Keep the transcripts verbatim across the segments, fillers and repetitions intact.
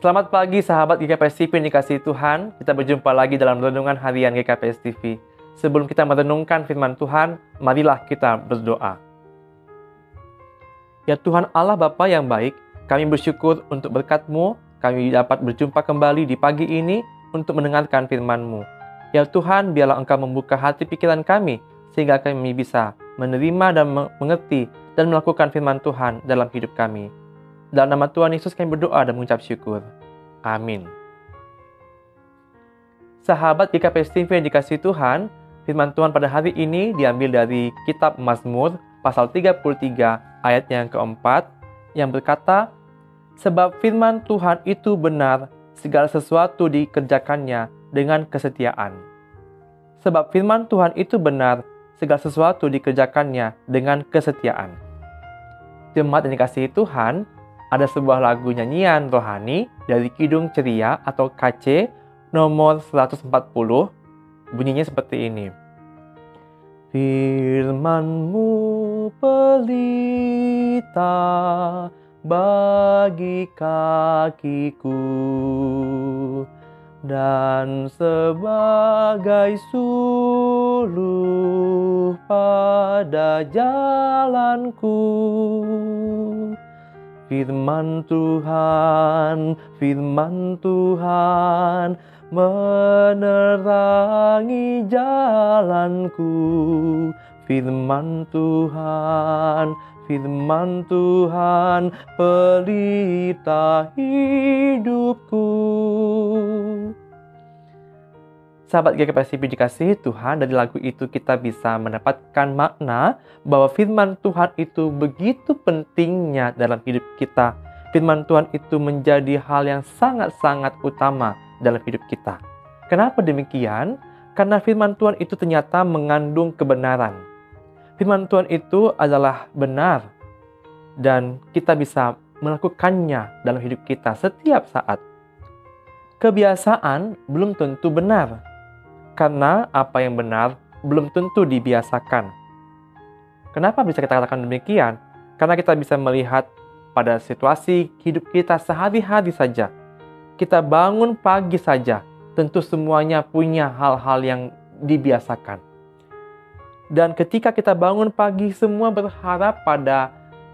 Selamat pagi sahabat G K P S T V yang dikasihi Tuhan. Kita berjumpa lagi dalam renungan harian G K P S T V. Sebelum kita merenungkan firman Tuhan, marilah kita berdoa. Ya Tuhan Allah Bapa yang baik, kami bersyukur untuk berkat-Mu, kami dapat berjumpa kembali di pagi ini untuk mendengarkan firman-Mu. Ya Tuhan, biarlah Engkau membuka hati pikiran kami, sehingga kami bisa menerima dan mengerti dan melakukan firman Tuhan dalam hidup kami. Dalam nama Tuhan Yesus kami berdoa dan mengucap syukur. Amin. Sahabat G K P S T V yang dikasihi Tuhan, firman Tuhan pada hari ini diambil dari kitab Mazmur pasal tiga puluh tiga ayat yang keempat yang berkata, sebab firman Tuhan itu benar, segala sesuatu dikerjakannya dengan kesetiaan. Sebab firman Tuhan itu benar, segala sesuatu dikerjakannya dengan kesetiaan. Jemaat yang dikasihi Tuhan, ada sebuah lagu nyanyian rohani dari Kidung Ceria atau K C nomor seratus empat puluh. Bunyinya seperti ini. Firman-Mu pelita bagi kakiku dan sebagai suluh pada jalanku. Firman Tuhan, firman Tuhan, menerangi jalanku. Firman Tuhan, firman Tuhan, pelita hidupku. Sahabat G K P S T V dikasihi Tuhan, dari lagu itu kita bisa mendapatkan makna bahwa firman Tuhan itu begitu pentingnya dalam hidup kita. Firman Tuhan itu menjadi hal yang sangat-sangat utama dalam hidup kita. Kenapa demikian? Karena firman Tuhan itu ternyata mengandung kebenaran. Firman Tuhan itu adalah benar dan kita bisa melakukannya dalam hidup kita setiap saat. Kebiasaan belum tentu benar. Karena apa yang benar belum tentu dibiasakan. Kenapa bisa kita katakan demikian? Karena kita bisa melihat pada situasi hidup kita sehari-hari saja. Kita bangun pagi saja, tentu semuanya punya hal-hal yang dibiasakan. Dan ketika kita bangun pagi, semua berharap pada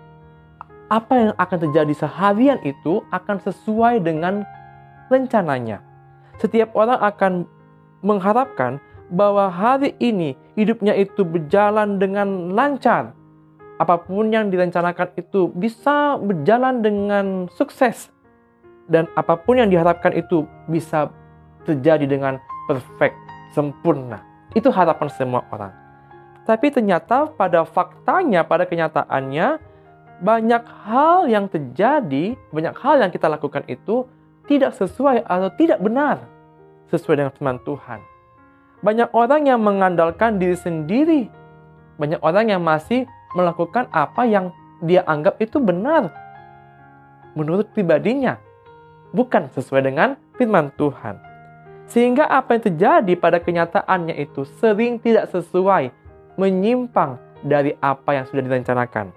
apa yang akan terjadi seharian itu akan sesuai dengan rencananya. Setiap orang akan mengharapkan bahwa hari ini hidupnya itu berjalan dengan lancar. Apapun yang direncanakan itu bisa berjalan dengan sukses. Dan apapun yang diharapkan itu bisa terjadi dengan perfect, sempurna. Itu harapan semua orang. Tapi ternyata pada faktanya, pada kenyataannya, banyak hal yang terjadi, banyak hal yang kita lakukan itu tidak sesuai atau tidak benar sesuai dengan firman Tuhan. Banyak orang yang mengandalkan diri sendiri. Banyak orang yang masih melakukan apa yang dia anggap itu benar menurut pribadinya, bukan sesuai dengan firman Tuhan. Sehingga apa yang terjadi pada kenyataannya itu sering tidak sesuai, menyimpang dari apa yang sudah direncanakan.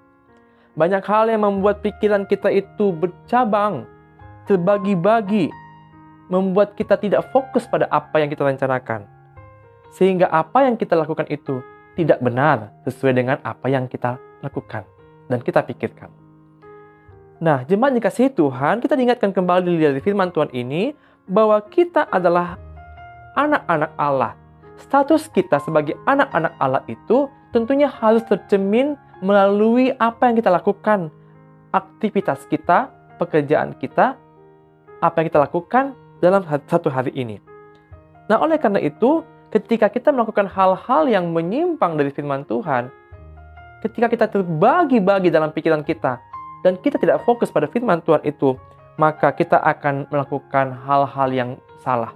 Banyak hal yang membuat pikiran kita itu bercabang, terbagi-bagi, membuat kita tidak fokus pada apa yang kita rencanakan. Sehingga apa yang kita lakukan itu tidak benar sesuai dengan apa yang kita lakukan dan kita pikirkan. Nah, jemaat dikasihi Tuhan, kita diingatkan kembali dari firman Tuhan ini bahwa kita adalah anak-anak Allah. Status kita sebagai anak-anak Allah itu tentunya harus tercermin melalui apa yang kita lakukan, aktivitas kita, pekerjaan kita, apa yang kita lakukan dalam satu hari ini. Nah, oleh karena itu, ketika kita melakukan hal-hal yang menyimpang dari firman Tuhan, ketika kita terbagi-bagi dalam pikiran kita, dan kita tidak fokus pada firman Tuhan itu, maka kita akan melakukan hal-hal yang salah.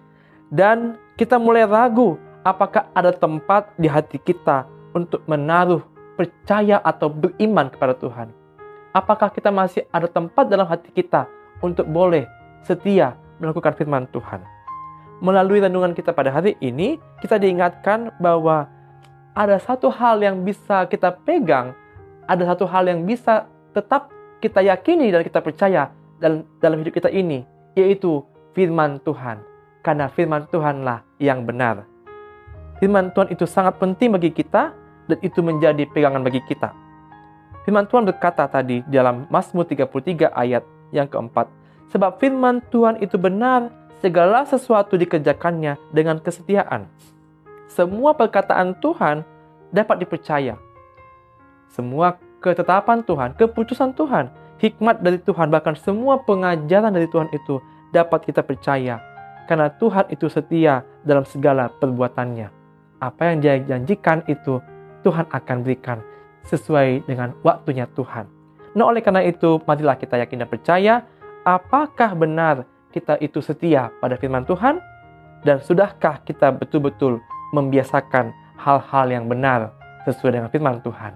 Dan kita mulai ragu, apakah ada tempat di hati kita untuk menaruh percaya atau beriman kepada Tuhan. Apakah kita masih ada tempat dalam hati kita untuk boleh setia melakukan firman Tuhan. Melalui renungan kita pada hari ini, kita diingatkan bahwa ada satu hal yang bisa kita pegang, ada satu hal yang bisa tetap kita yakini dan kita percaya, dalam, dalam hidup kita ini, yaitu firman Tuhan. Karena firman Tuhanlah yang benar. Firman Tuhan itu sangat penting bagi kita, dan itu menjadi pegangan bagi kita. Firman Tuhan berkata tadi dalam Mazmur tiga puluh tiga ayat yang keempat, sebab firman Tuhan itu benar, segala sesuatu dikerjakannya dengan kesetiaan. Semua perkataan Tuhan dapat dipercaya. Semua ketetapan Tuhan, keputusan Tuhan, hikmat dari Tuhan, bahkan semua pengajaran dari Tuhan itu dapat kita percaya. Karena Tuhan itu setia dalam segala perbuatannya. Apa yang Dia janjikan itu Tuhan akan berikan sesuai dengan waktunya Tuhan. Nah, oleh karena itu, marilah kita yakin dan percaya, apakah benar kita itu setia pada firman Tuhan? Dan sudahkah kita betul-betul membiasakan hal-hal yang benar sesuai dengan firman Tuhan?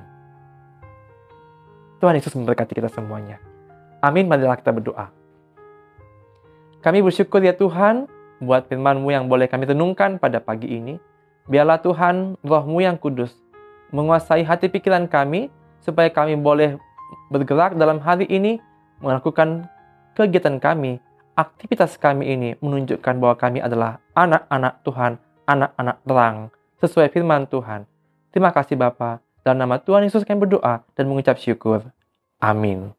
Tuhan Yesus memberkati kita semuanya. Amin, marilah kita berdoa. Kami bersyukur ya Tuhan, buat firman-Mu yang boleh kami renungkan pada pagi ini. Biarlah Tuhan, Roh-Mu yang kudus, menguasai hati pikiran kami, supaya kami boleh bergerak dalam hari ini, melakukan kegiatan kami, aktivitas kami ini, menunjukkan bahwa kami adalah anak-anak Tuhan, anak-anak terang, sesuai firman Tuhan. Terima kasih Bapa. Dalam nama Tuhan Yesus kami berdoa dan mengucap syukur. Amin.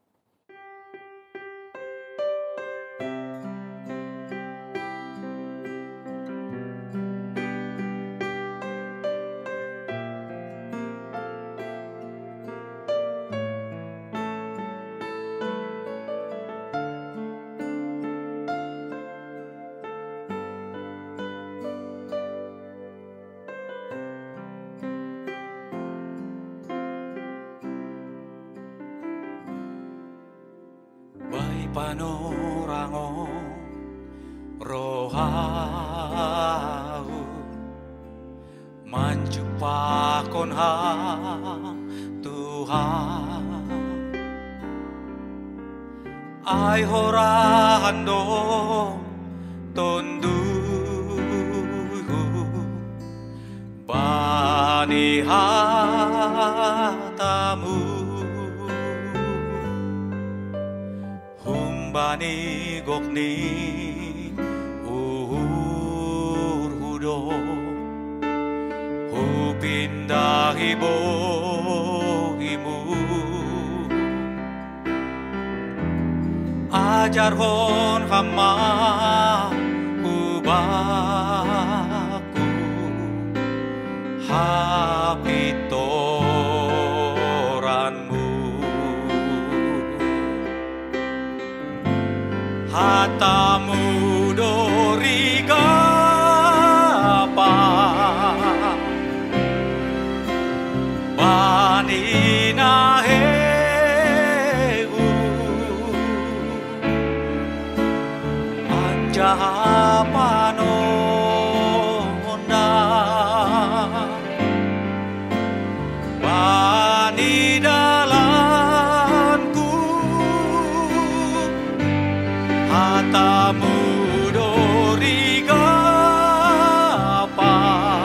Panorango rohau manjupakon ham Tuhan ay horando tondu banihatamu bani gokni uhur hudo hupindahi bohimu ajar hon hama ubaku hapitoranmu hatamu dorigapa baninahehu anjapanonda banidalanku hatamu dorigapa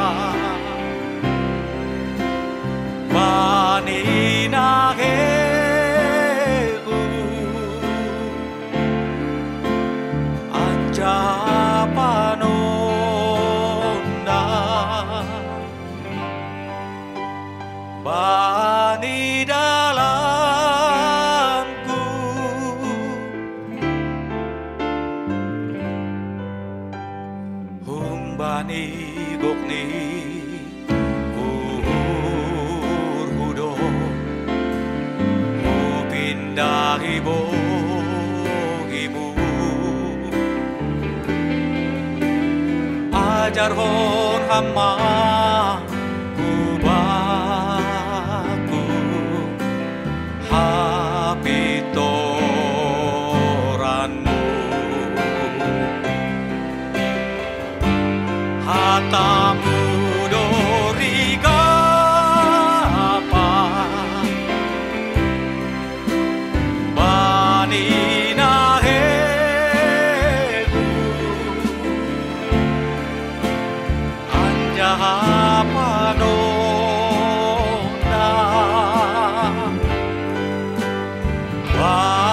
baninahehu anjapanonda banidalanku humbani gokni uhur hudo upindahi bohimu ajar hon hama ubaku hapitoranmu hatamu dorigapa baninahehu anjapanonda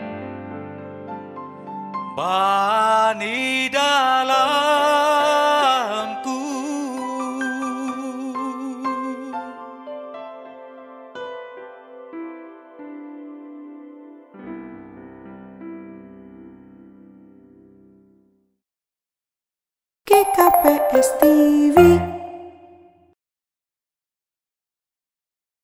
Bani dalamku, G K P S T V